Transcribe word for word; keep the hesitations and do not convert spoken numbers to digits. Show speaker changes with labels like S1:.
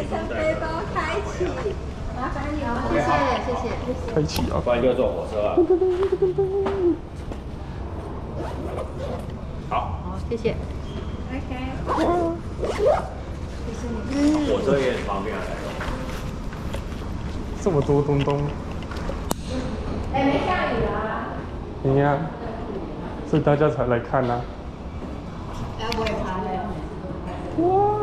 S1: 程背包开启，麻烦你了，
S2: 谢谢谢谢。
S3: 开启啊！
S4: 不然就坐火车啊。好，
S2: 好，谢谢。
S1: OK。谢谢你。
S4: 火车也很方便啊。
S3: 这么多东东。
S1: 哎，没下雨啊。
S3: 你呀，所以大家才来看呐、啊。
S1: 哎，我也爬了。
S3: 哇！